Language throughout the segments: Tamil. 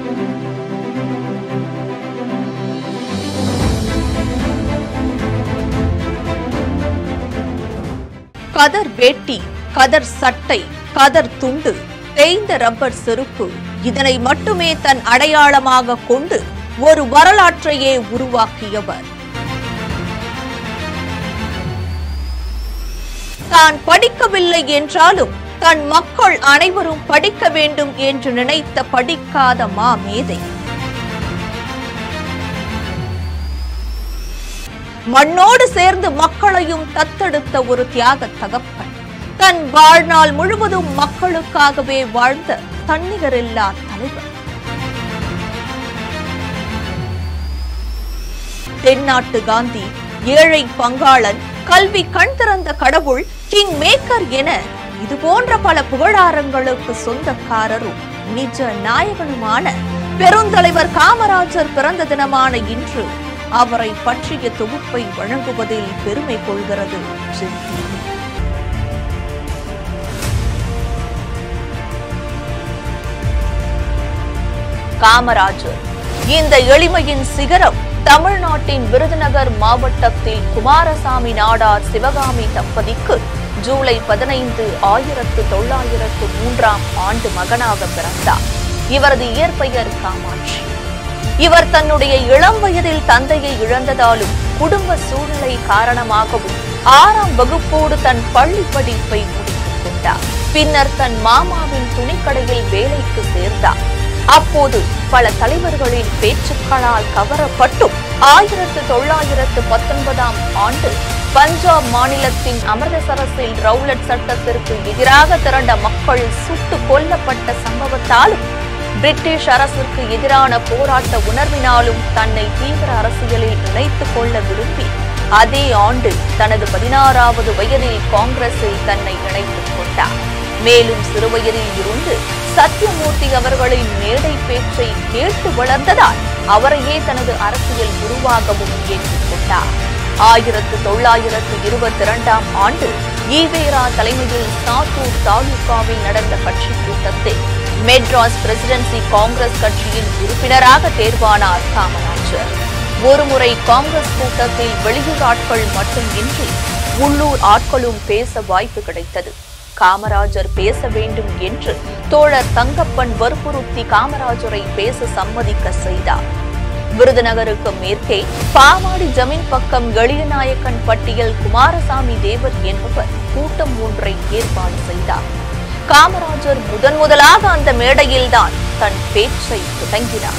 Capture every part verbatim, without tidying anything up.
கதர் வேட்டி, கதர் சட்டை, கதர் துண்டு, தேய்ந்த ரப்பர் செருப்பு, இதனை மட்டுமே தன் அடையாளமாக கொண்டு ஒரு வரலாற்றையே உருவாக்கியவர். தான் படிக்கவில்லை என்றாலும் தன் மக்கள் அனைவரும் படிக்க வேண்டும் என்று நினைத்த படிக்காத மாமேதை. மண்ணோடு சேர்ந்து மக்களையும் தத்தெடுத்த ஒரு தியாக தகப்பன். தன் வாழ்நாள் முழுவதும் மக்களுக்காகவே வாழ்ந்த தன்னிகரில்லா தலைவர். தென்னாட்டு காந்தி, ஏழை பங்காளன், கல்வி கண் திறந்த கடவுள், கிங் மேக்கர் என இது போன்ற பல புகழாரங்களுக்கு சொந்தக்காரரும் நிஜ நாயகனுமான பெருந்தலைவர் காமராஜர் பிறந்த தினமான இன்று அவரை பற்றிய தொகுப்பை வழங்குவதில் பெருமை கொள்கிறது. காமராஜர் இந்த எளிமையின் சிகரம் தமிழ்நாட்டின் விருதுநகர் மாவட்டத்தில் குமாரசாமி நாடார் சிவகாமி தம்பதிக்கு ஜூலை பதினைந்து ஆயிரத்து தொள்ளாயிரத்து மூன்றாம் ஆண்டு மகனாக பிறந்தார். இவரது இயற்பெயர் காமாட்சி. இவர் தன்னுடைய இளம் வயதில் தந்தையை இழந்ததாலும் குடும்ப சூழ்நிலை காரணமாகவும் ஆறாம் வகுப்போடு தன் பள்ளி படிப்பை முடித்துக் கொண்டார். பின்னர் தன் மாமாவின் துணிக்கடையில் வேலைக்கு சேர்ந்தார். அப்போது பல தலைவர்களின் பேச்சுக்களால் கவரப்பட்டும் ஆயிரத்து தொள்ளாயிரத்து பத்தொன்பதாம் ஆண்டு பஞ்சாப் மாநிலத்தின் அமிர்தசரஸில் ரவுலட் சட்டத்திற்கு எதிராக திரண்ட மக்கள் சுட்டுக் கொல்லப்பட்ட சம்பவத்தாலும் பிரிட்டிஷ் அரசுக்கு எதிரான போராட்ட உணர்வினாலும் தன்னை தீவிர அரசியலில் இணைத்துக் கொள்ள விரும்பி அதே ஆண்டு தனது பதினாறாவது வயதில் காங்கிரஸில் தன்னை இணைத்துக் கொண்டார். மேலும் சிறுவயதில் இருந்து சத்தியமூர்த்தி அவர்களின் மேடை பேச்சை கேட்டு வளர்ந்ததால் அவரையே தனது அரசியல் குருவாகவும் ஏற்றுக் கொண்டார். ஆயிரத்து தொள்ளாயிரத்து இருபத்தி இரண்டாம் ஆண்டு ஈவேரா தலைமையில் சாத்தூர் தாலுகாவில் நடந்த கட்சி கூட்டத்தில் மெட்ராஸ் பிரசிடென்சி காங்கிரஸ் கட்சியின் உறுப்பினராக தேர்வானார் காமராஜர். ஒருமுறை காங்கிரஸ் கூட்டத்தில் வெளியூர் ஆட்கள் மட்டுமின்றி உள்ளூர் ஆட்களும் பேச வாய்ப்பு கிடைத்தது. காமராஜர் பேச வேண்டும் என்று தோழர் தங்கப்பன் வற்புறுத்தி காமராஜரை பேச சம்மதிக்க செய்தார். விருதுநகருக்கு மேற்கே பாவாடி ஜமீன் பக்கம் எளியநாயக்கன் பட்டியல் குமாரசாமி தேவர் என்பவர் கூட்டம் ஒன்றை ஏற்பாடு செய்தார். காமராஜர் முதன் முதலாக அந்த மேடையில்தான் தன் பேச்சை தொடங்கினார்.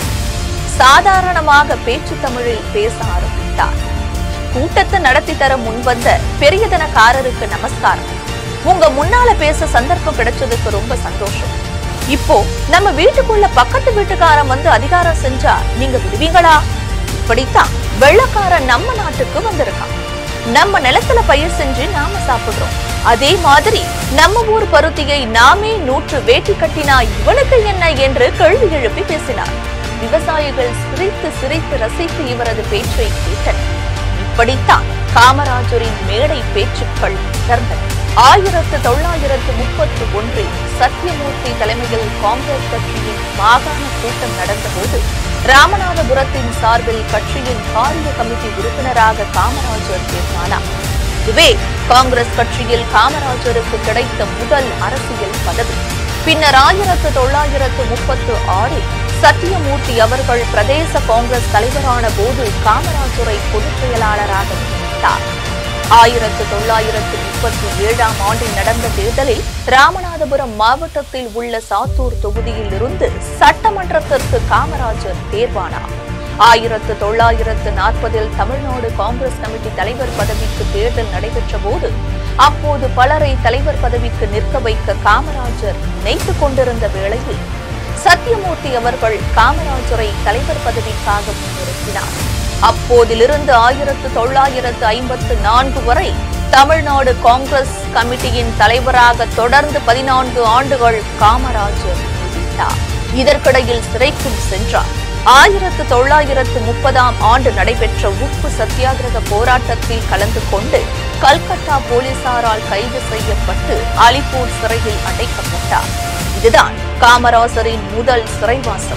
சாதாரணமாக பேச்சு தமிழில் பேச ஆரம்பித்தார். கூட்டத்தை நடத்தி தர முன்வந்த பெரியதனக்காரருக்கு நமஸ்காரம். உங்க முன்னால பேச சந்தர்ப்பம் கிடைச்சதுக்கு ரொம்ப சந்தோஷம். இப்போ நம்ம வீட்டுக்குள்ள பக்கத்து வீட்டுக்காரன் வந்து அதிகாரம் செஞ்சா நீங்க விடுவீங்களா? இப்படித்தான் வெள்ளக்காரன் நம்ம நாட்டுக்கு வந்திருக்கான். நம்ம நிலத்துல பயிர் செஞ்சு நாம சாப்பிடுறோம். அதே மாதிரி நம்ம ஊர் பருத்தியை நாமே நூற்று வேட்டி கட்டினா இவனுக்கு என்ன என்று கேள்வி எழுப்பி பேசினார். விவசாயிகள் சிரித்து சிரித்து ரசித்து இவரது பேச்சை கேட்டனர். இப்படித்தான் காமராஜரின் மேடை பேச்சுக்கள் தொடர்ந்தன. ஆயிரத்து தொள்ளாயிரத்து முப்பத்தி ஒன்றில் சத்தியமூர்த்தி தலைமையில் காங்கிரஸ் கட்சியின் மாகாண கூட்டம் நடந்தபோது ராமநாதபுரத்தின் சார்பில் கட்சியின் காரிய கமிட்டி உறுப்பினராக காமராஜர் தேர்வானார். இதுவே காங்கிரஸ் கட்சியில் காமராஜருக்கு கிடைத்த முதல் அரசியல் பதவி. பின்னர் ஆயிரத்து தொள்ளாயிரத்து முப்பத்து ஆறில் சத்தியமூர்த்தி அவர்கள் பிரதேச காங்கிரஸ் தலைவரான போது காமராஜரை பொதுச் செயலாளராக நியமித்தார். ஆயிரத்து தொள்ளாயிரத்து முப்பத்தி ஏழாம் ஆண்டில் நடந்த தேர்தலில் ராமநாதபுரம் மாவட்டத்தில் உள்ள சாத்தூர் தொகுதியில் இருந்து சட்டமன்றத்திற்கு காமராஜர் தேர்வானார். ஆயிரத்து தொள்ளாயிரத்து நாற்பதில் தமிழ்நாடு காங்கிரஸ் கமிட்டி தலைவர் பதவிக்கு தேர்தல் நடைபெற்ற போது அப்போது பலரை தலைவர் பதவிக்கு நிற்க வைக்க காமராஜர் நினைத்துக் கொண்டிருந்த வேளையில் சத்தியமூர்த்தி அவர்கள் காமராஜரை தலைவர் பதவிக்காக முன்னிறுத்தினார். அப்போதிலிருந்து ஆயிரத்து தொள்ளாயிரத்து ஐம்பத்து நான்கு வரை தமிழ்நாடு காங்கிரஸ் கமிட்டியின் தலைவராக தொடர்ந்து பதினான்கு ஆண்டுகள் காமராஜர் நீடித்தார். இதற்கிடையில் சிறைக்கும் சென்றார். ஆயிரத்து தொள்ளாயிரத்து முப்பதாம் ஆண்டு நடைபெற்ற உப்பு சத்தியாகிரக போராட்டத்தில் கலந்து கொண்டு கல்கத்தா போலீசாரால் கைது செய்யப்பட்டு அலிப்பூர் சிறையில் அடைக்கப்பட்டார். இதுதான் காமராஜரின் முதல் சிறைவாசம்.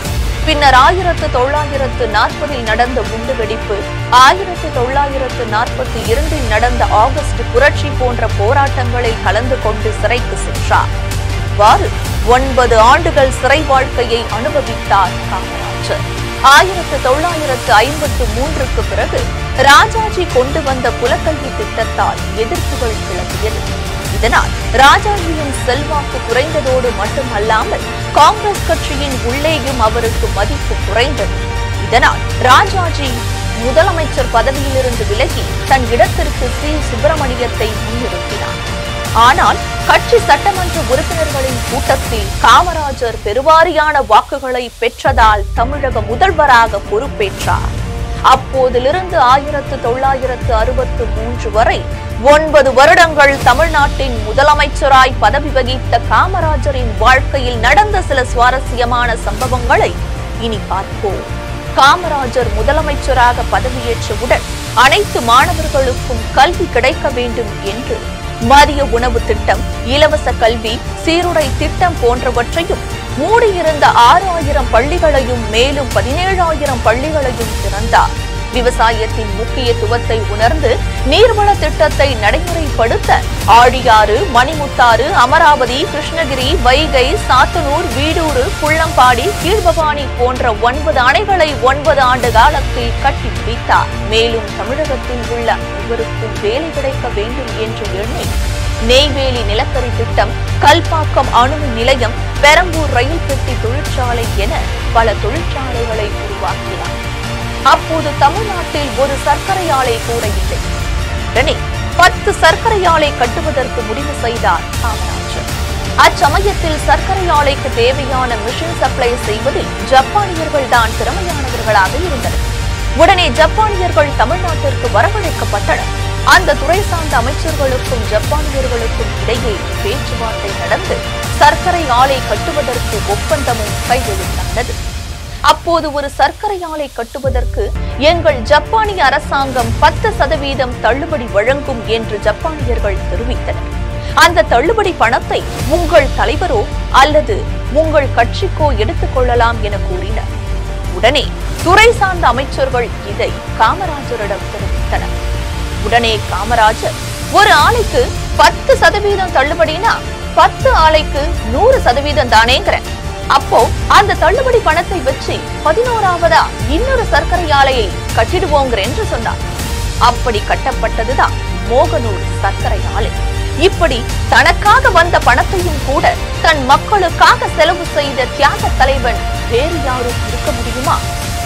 பின்னர் ஆயிரத்து தொள்ளாயிரத்து நாற்பதில் நடந்த குண்டுவெடிப்பு, ஆயிரத்து தொள்ளாயிரத்து நாற்பத்தி இரண்டில் நடந்த ஆகஸ்ட் புரட்சி போன்ற போராட்டங்களில் கலந்து கொண்டு சிறைக்கு சென்றார். இவ்வாறு ஒன்பது ஆண்டுகள் சிறை வாழ்க்கையை அனுபவித்தார் காமராஜர். ஆயிரத்து தொள்ளாயிரத்து ஐம்பத்து மூன்றுக்கு பிறகு ராஜாஜி கொண்டு வந்த குலக்கல்வி திட்டத்தால் எதிர்ப்புகள் கிளம்பியது. இதனால் ராஜாஜியின் செல்வாக்கு குறைந்ததோடு மட்டுமல்லாமல் காங்கிரஸ் கட்சியின் உள்ளேயும் அவருக்கு மதிப்பு குறைந்தது. இதனால் ராஜாஜி முதலமைச்சர் பதவியிலிருந்து விலகி தன் இடத்திற்கு சி சுப்பிரமணியத்தை முன்னிறுத்தினார். ஆனால் கட்சி சட்டமன்ற உறுப்பினர்களின் கூட்டத்தில் காமராஜர் பெருவாரியான வாக்குகளை பெற்றதால் தமிழக முதல்வராக பொறுப்பேற்றார். அப்போதிலிருந்து ஆயிரத்து தொள்ளாயிரத்து அறுபத்து மூன்று வரை ஒன்பது வருடங்கள் தமிழ்நாட்டின் முதலமைச்சராய் பதவி வகித்த காமராஜரின் வாழ்க்கையில் நடந்த சில சுவாரஸ்யமான சம்பவங்களை இனி பார்ப்போம். காமராஜர் முதலமைச்சராக பதவியேற்றவுடன் அனைத்து மாணவர்களுக்கும் கல்வி கிடைக்க வேண்டும் என்று மதிய உணவு திட்டம், இலவச கல்வி, சீருடை திட்டம் போன்றவற்றையும், மூடியிருந்த ஆறு ஆயிரம் பள்ளிகளையும் மேலும் பதினேழாயிரம் பள்ளிகளையும் திறந்தார். விவசாயத்தின் முக்கியத்துவத்தை உணர்ந்து நீர்வள திட்டத்தை நடைமுறைப்படுத்த ஆழியாறு, மணிமுத்தாறு, அமராவதி, கிருஷ்ணகிரி, வைகை, சாத்தனூர், வீடூர், புள்ளம்பாடி, கீழ்பவானி போன்ற ஒன்பது அணைகளை ஒன்பது ஆண்டு காலத்தில் கட்டி முடித்தார். மேலும் தமிழகத்தில் உள்ள அனைவருக்கும் வேலை கிடைக்க வேண்டும் என்று எண்ணி நெய்வேலி நிலக்கரி திட்டம், கல்பாக்கம் அணு நிலையம், பெரம்பூர் ரயில் பெட்டி தொழிற்சாலை என பல தொழிற்சாலைகளை உருவாக்கினார். அப்போது தமிழ்நாட்டில் ஒரு சர்க்கரை ஆலை கூட இல்லை. உடனே பத்து சர்க்கரை ஆலை கட்டுவதற்கு முடிவு செய்தார் காமராஜர். அச்சமயத்தில் சர்க்கரை ஆலைக்கு தேவையான மிஷின் சப்ளை செய்வதில் ஜப்பானியர்கள் தான் திறமையானவர்களாக இருந்தனர். உடனே ஜப்பானியர்கள் தமிழ்நாட்டிற்கு வரவழைக்கப்பட்டனர். அந்த துறை சார்ந்த அமைச்சர்களுக்கும் ஜப்பானியர்களுக்கும் இடையே பேச்சுவார்த்தை நடந்து சர்க்கரை ஆலை கட்டுவதற்கு ஒப்பந்தமும் கையெழுத்தானது. அப்போது ஒரு சர்க்கரை ஆலை கட்டுவதற்கு எங்கள் ஜப்பானிய அரசாங்கம் பத்து சதவீதம் தள்ளுபடி வழங்கும் என்று ஜப்பானியர்கள் தெரிவித்தனர். அந்த தள்ளுபடி பணத்தை உங்கள் தலைவரோ அல்லது உங்கள் கட்சிக்கோ எடுத்துக் கொள்ளலாம் என கூறினர். உடனே துறை சார்ந்த அமைச்சர்கள் இதை காமராஜரிடம் தெரிவித்தனர். உடனே காமராஜர், ஒரு ஆலைக்கு பத்து சதவீதம் தள்ளுபடினா பத்து ஆலைக்கு நூறு சதவீதம் தானேங்கிற, அப்போ அந்த தள்ளுபடி பணத்தை வச்சு பதினோராவதா இன்னொரு சர்க்கரை ஆலையை கட்டிடுவோங்கிற என்று சொன்னார். அப்படி கட்டப்பட்டதுதான் மோகனூர் சர்க்கரை ஆலை. இப்படி தனக்காக வந்த பணத்தையும் கூட தன் மக்களுக்காக செலவு செய்த தியாக தலைவன் வேறு யாரும் இருக்க முடியுமா?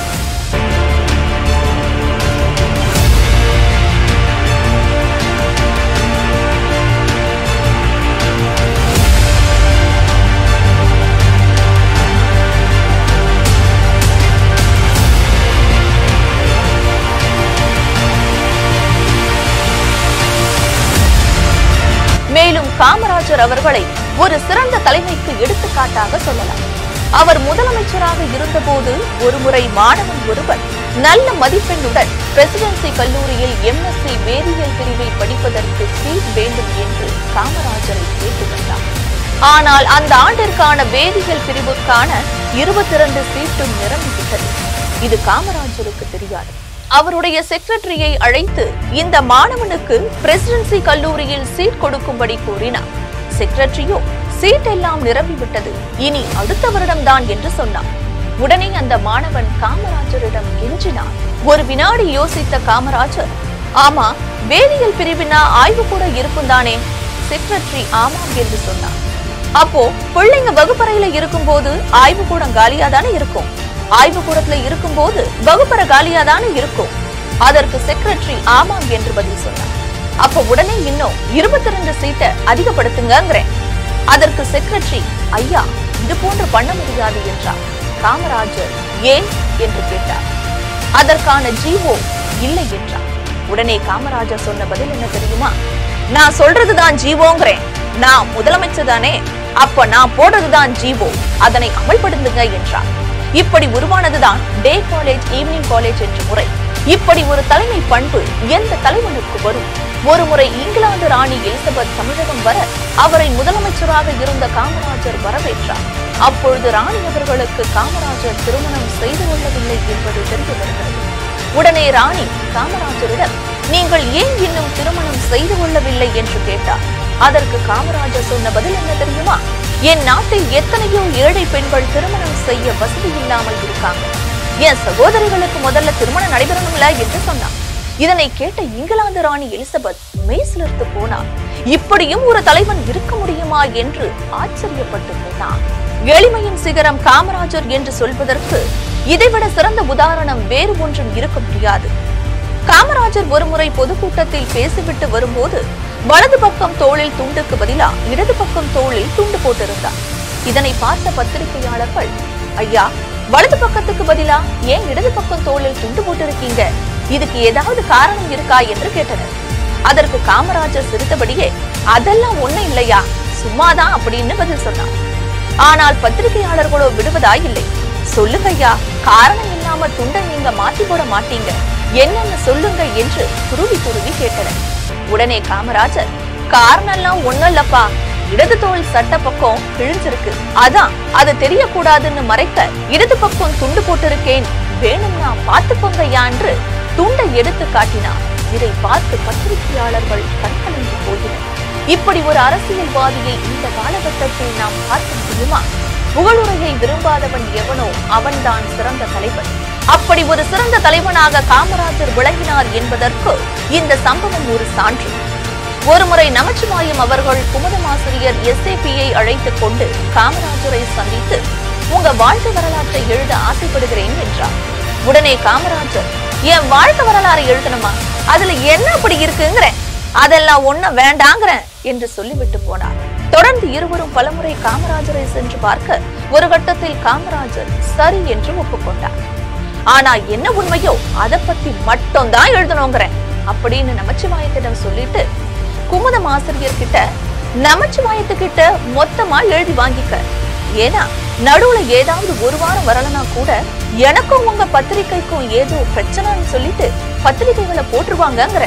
மேலும் காமராஜர் அவர்களை ஒரு சிறந்த தலைமைக்கு எடுத்துக்காட்டாக சொல்லலாம். அவர் முதலமைச்சராக இருந்தபோது ஒருமுறை மாணவன் ஒருவர் நல்ல மதிப்பெண்ணுடன் பிரசிடென்சி கல்லூரியில் எம்எஸ்சி வேதியியல் பிரிவில் படிப்பதற்கு சீட் வேண்டும் என்று காமராஜரை கேட்டுக்கொண்டார். ஆனால் அந்த ஆண்டிற்கான வேதியியல் பிரிவுக்கான இருபத்தி இரண்டு சீட்டும் நிரம்பிவிட்டது. இது காமராஜருக்கு தெரியாது. அவருடைய செக்ரட்டரியை அழைத்து இந்த மாணவனுக்கு பிரசிடென்சி கல்லூரியில் சீட் கொடுக்கும்படி கூறினார். செக்ரட்டரியோ சீட் எல்லாம் நிரம்பிவிட்டது, இனி அடுத்த வருடம் தான் என்று சொன்னார். உடனே அந்த மாணவன் காமராஜரிடம் கெஞ்சினார். ஒரு வினாடி யோசித்த காமராஜர், ஆமா வேதியியல் பிரிவினா ஆய்வு கூட இருக்கும் தானே? செக்ரட்டரி ஆமாம் என்று சொன்னார். அப்போ பிள்ளைங்க வகுப்பறையில இருக்கும் போது ஆய்வு கூட காலியா தானே இருக்கும், ஆய்வு கூடத்துல இருக்கும் போது வகுப்பறை காலியா தானே இருக்கும். அதற்கு செக்ரட்டரி ஆமாம் என்று பதில் சொன்னார். அப்ப உடனே இன்னும் இருபத்தி இரண்டு சீட்டை அதிகப்படுத்துங்கிறேன். அதற்கு செக்ரட்டரி, ஐயா இது போன்று பண்ண முடியாது என்றார். காமராஜர் ஏன் என்று கேட்டார். அதற்கான ஜீவோ இல்லை என்றார். உடனே காமராஜர் சொன்ன பதில் என்ன தெரியுமா? நான் சொல்றதுதான் ஜீவோங்கிறேன், நான் முதலமைச்சர் தானே, அப்ப நான் போடுறதுதான் ஜீவோ, அதனை அமல்படுத்துங்க என்றார். இப்படி உருவானதுதான் டே காலேஜ், ஈவினிங் காலேஜ் என்ற முறை. இப்படி ஒரு தலைமை பண்பு எந்த தலைவனுக்கு வரும்? ஒருமுறை இங்கிலாந்து ராணி எலிசபெத் தமிழகம் வர அவரை முதலமைச்சராக இருந்த காமராஜர் வரவேற்றார். அப்பொழுது ராணி அவர்களுக்கு காமராஜர் திருமணம் செய்து கொள்ளவில்லை என்பது தெரிய வருகிறது. உடனே ராணி காமராஜரிடம் நீங்கள் ஏன் இன்னும் திருமணம் செய்து கொள்ளவில்லை என்று கேட்டார். அதற்கு காமராஜர் சொன்ன பதில் என்ன தெரியுமா? என் நாட்டில் எத்தனையோ ஏழை பெண்கள் திருமணம் செய்ய வசதி இல்லாமல் இருக்காங்க, என் சகோதரிகளுக்கு முதல்ல திருமணம் நடைபெறணும்ல என்று சொன்னார். இதனை கேட்ட இங்கிலாந்து ராணி எலிசபெத் மெய்சிலிர்த்து போனார். இப்படியும் ஒரு தலைவன் இருக்க முடியுமா என்று ஆச்சரியப்பட்டு போனார். எளிமையின் சிகரம் காமராஜர் என்று சொல்வதற்கு இதைவிட சிறந்த உதாரணம் வேறு ஒன்றும் இருக்க முடியாது. காமராஜர் ஒருமுறை பொதுக்கூட்டத்தில் பேசிவிட்டு வரும்போது வலது பக்கம் தோளில் துண்டுக்கு பதிலா இடது பக்கம் தோளில் துண்டு போட்டிருந்தார். இதனை பார்த்த பத்திரிகையாளர்கள், ஐயா, வலது பக்கத்துக்கு பதிலா ஏன் இடது பக்கம் தோளில் துண்டு போட்டிருக்கீங்க, இதுக்கு ஏதாவது காரணம் இருக்கா என்று கேட்டனர். அதற்கு காமராஜர் சிரித்தபடியே, அதெல்லாம் ஒண்ணும் இல்லையா, சும்மாதான் அப்படின்னு பதில் சொன்னார். ஆனால் பத்திரிகையாளர்களோ விடுவதாய் இல்லை. சொல்லுங்க ஐயா, காரணம் இல்லாம துண்டை நீங்க மாத்தி போட மாட்டீங்க, என்னன்னு சொல்லுங்க என்று துருவி துருவி கேட்டனர். உடனே காமராஜர், காரணம் எல்லாம் ஒண்ணும் இல்லப்பா, இடது தோள் சட்ட பக்கம் கிழிஞ்சிருக்கு, அதான் அது தெரியக்கூடாதுன்னு மறைக்க இடது பக்கம் துண்டு போட்டிருக்கேன், வேணும்னா பாத்துக்கோங்க ஐயா என்று துண்டை எடுத்து காட்டினார். இதை பார்த்து பத்திரிகையாளர்கள் கண்கலங்கி போயினர். இப்படி ஒரு அரசியல்வாதியை இந்த காலகட்டத்தில் நாம் பார்க்க முடியுமா? புகழுரையை விரும்பாதவன் எவனோ அவன்தான் சிறந்த தலைவன். அப்படி ஒரு சிறந்த தலைவனாக காமராஜர் விளங்கினார் என்பதற்கு இந்த சம்பவம் ஒரு சான்று. ஒருமுறை நமச்சிவாயம் அவர்கள் குமுதமாசிரியர் எஸ் ஏ பியை அழைத்துக் கொண்டு காமராஜரை சந்தித்து உங்க வாழ்க்கை வரலாற்றை எழுத ஆசைப்படுகிறேன் என்றார். உடனே காமராஜர், என் வாழ்க்கை வரலாறு எழுதணுமா, அதுல என்ன அப்படி இருக்குங்கிற, அதெல்லாம் ஒண்ணு வேண்டாங்கிற என்று சொல்லிவிட்டு போனார். தொடர்ந்து இருவரும் பலமுறை காமராஜரை சென்று பார்க்க ஒரு கட்டத்தில் காமராஜர் சரி என்று ஒப்புக்கொண்டார். ஆனா என்ன உண்மையோ அதை பத்தி மட்டும் தான் எழுதணுங்கிற அப்படின்னு நமச்சிவாயத்திடம் சொல்லிட்டு குமுதம் ஆசிரியர் கிட்ட நமச்சிவாயத்துக்கிட்ட மொத்தமா எழுதி வாங்கிக்க, ஏன்னா நடுவுல ஏதாவது ஒரு வாரம் வரலனா கூட எனக்கும் உங்க பத்திரிகைக்கும் ஏதோ பிரச்சனைன்னு சொல்லிட்டு பத்திரிகைகளை போட்டுருவாங்கங்கிற,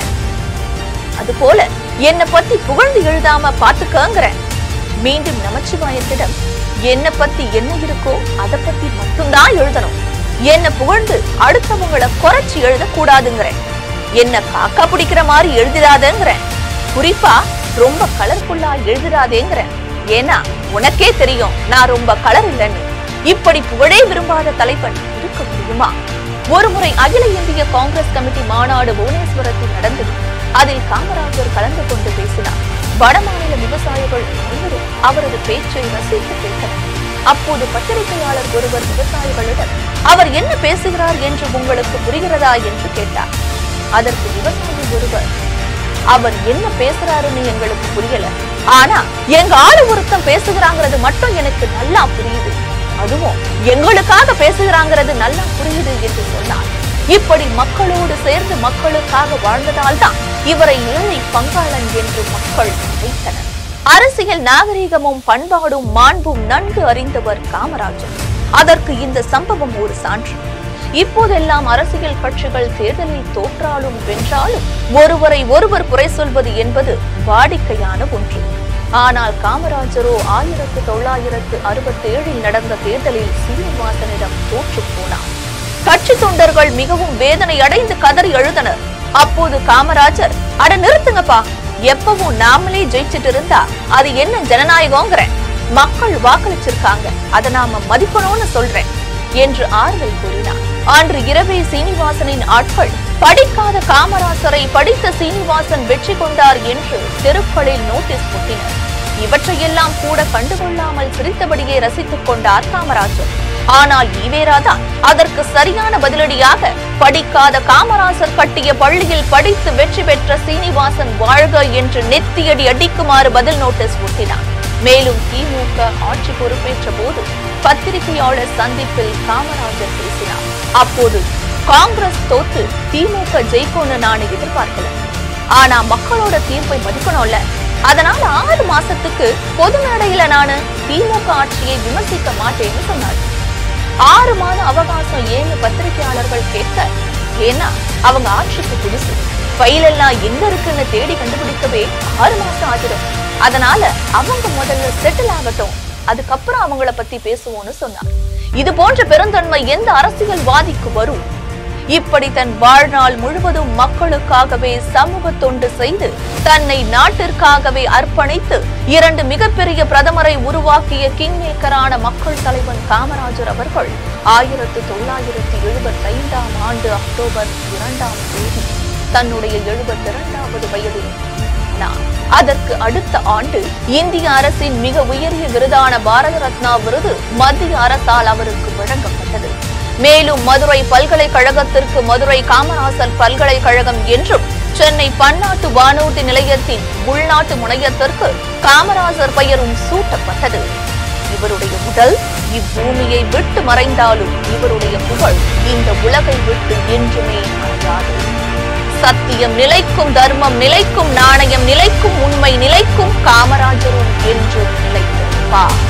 அது போல என்ன பத்தி புகழ்ந்து எழுதாம பாத்துக்கங்கிற. மீண்டும் நமச்சிவாயத்திடம் என்ன பத்தி என்ன இருக்கோ அதை பத்தி மட்டும்தான் எழுதணும், என்ன புகழ்ந்து அடுத்தவங்களை குறைச்சி எழுத கூடாதுங்கிற, என்ன காக்கா பிடிக்கிற மாதிரி எழுதிடாதேங்கிற, குறிப்பா ரொம்ப கலர்ஃபுல்லா எழுதிடாதேங்கிற, ஏன்னா உனக்கே தெரியும் நான் ரொம்ப கலர் இல்லைன்னு. இப்படி புகழே விரும்பாத தலைவன் இருக்க முடியுமா? ஒருமுறை அகில இந்திய காங்கிரஸ் கமிட்டி மாநாடு புவனேஸ்வரத்தில் நடந்தது. அதில் காமராஜர் கலந்து கொண்டு பேசினார். வடமாநில விவசாயிகள் அனைவரும் அவரது பேச்சை ரசித்து கேட்டனர். அப்போது பத்திரிகையாளர் ஒருவர் விவசாயிகளிடம் அவர் என்ன பேசுகிறார் என்று உங்களுக்கு புரிகிறதா என்று கேட்டார். அதற்கு விவசாயி ஒருவர், அவர் என்ன பேசுறாருன்னு எங்களுக்கு புரியல, ஆனா எங்க ஆளு ஒருத்தம் பேசுகிறாங்கிறது மட்டும் எனக்கு நல்லா புரியுது, அதுவும் எங்களுக்காக பேசுகிறாங்கிறது நல்லா புரியுது என்று சொன்னார். இப்படி மக்களோடு சேர்ந்து மக்களுக்காக வாழ்ந்ததால் தான் இவரை ஏழை பங்காளன் என்று மக்கள் நினைத்தனர். அரசியல் நாகரிகமும் பண்பாடும் மாண்பும் நன்கு அறிந்தவர் காமராஜர். அதற்கு இந்த சம்பவம் ஒரு சான்று. இப்போதெல்லாம் அரசியல் கட்சிகள் தேர்தலில் தோற்றாலும் வென்றாலும் ஒருவரை ஒருவர் குறை சொல்வது என்பது வாடிக்கையான ஒன்று. ஆனால் காமராஜரோ ஆயிரத்து தொள்ளாயிரத்து அறுபத்தி ஏழில் நடந்த தேர்தலில் சீனிவாசனிடம் தோற்று போனார். கட்சி தொண்டர்கள் மிகவும் வேதனை அடைந்து கதறி எழுதனர். அப்போது காமராஜர், அட நிறுத்துங்கப்பா, எப்பவும் நாமளே ஜெயிச்சிட்டு இருந்தா அது என்ன ஜனநாயகங்கிற, மக்கள் வாக்களிச்சிருக்காங்க, அதை நாம மதிக்கணும்னு சொல்றேன் என்று ஆறுதல் கூறினார். அன்று இரவே சீனிவாசனின் ஆட்கள் படிக்காத காமராஜரை படித்த சீனிவாசன் வெற்றி கொண்டார் என்று தெருக்களில் நோட்டீஸ் போட்டினர். இவற்றையெல்லாம் கூட கண்டுகொள்ளாமல் சிரித்தபடியே ரசித்துக் கொண்டார் காமராஜர். ஆனால் ஈவேராதான் அதற்கு சரியான பதிலடியாக படிக்காத காமராஜர் கட்டிய பள்ளியில் படித்து வெற்றி பெற்ற சீனிவாசன் வாழ்க என்று நெத்தியடி அடிக்குமாறு பதில் நோட்டீஸ் ஒட்டினார். மேலும் திமுக ஆட்சி பொறுப்பேற்ற போது பத்திரிகையாளர் சந்திப்பில் காமராஜர் பேசினார். அப்போது காங்கிரஸ் தோத்து திமுக ஜெயிக்கும்னு நான் எதிர்பார்க்கல, ஆனா மக்களோட தீர்ப்பை மதிக்கணும்ல, அதனால ஆறு மாசத்துக்கு பொது மேடையில நானு திமுக ஆட்சியை விமர்சிக்க மாட்டேன்னு சொன்னார். ஆறு மாத அவகாசம் ஏன்னு பத்திரிகையாளர்கள் கேட்க, ஏன்னா அவங்க ஆட்சிக்கு புதுசு, ஃபைல் எல்லாம் எங்க இருக்குன்னு தேடி கண்டுபிடிக்கவே ஆறு மாசம் ஆகிடும், அதனால அவங்க முதல்ல செட்டில் ஆகட்டும், அதுக்கப்புறம் அவங்கள பத்தி பேசுவோம்னு சொன்னார். இது போன்ற பெருந்தன்மை எந்த அரசியல்வாதிக்கு வரும்? இப்படி தன் வாழ்நாள் முழுவதும் மக்களுக்காகவே சமூக தொண்டு செய்து தன்னை நாட்டிற்காகவே அர்ப்பணித்து இரண்டு மிகப்பெரிய பிரதமரை உருவாக்கிய கிங் மேக்கரான மக்கள் தலைவன் காமராஜர் அவர்கள் ஆயிரத்து தொள்ளாயிரத்தி எழுபத்தி ஐந்தாம் ஆண்டு அக்டோபர் இரண்டாம் தேதி தன்னுடைய எழுபத்தி இரண்டாவது வயதில் அதற்கு அடுத்த ஆண்டு இந்திய அரசின் மிக உயரிய விருதான பாரத ரத்னா விருது மத்திய அரசால் அவருக்கு வழங்கப்பட்டது. மேலும் மதுரை பல்கலைக்கழகத்திற்கு மதுரை காமராசர் பல்கலைக்கழகம் என்றும், சென்னை பன்னாட்டு வானூர்தி நிலையத்தின் உள்நாட்டு முனையத்திற்கு காமராஜர் பெயரும் சூட்டப்பட்டது. இவருடைய உடல் இப்பூமியை விட்டு மறைந்தாலும் இவருடைய புகழ் இந்த உலகை விட்டு என்றுமே மறையாது. சத்தியம் நிலைக்கும், தர்மம் நிலைக்கும், நாணயம் நிலைக்கும், உண்மை நிலைக்கும், காமராஜரும் என்றும் நிலைத்திருப்பார்.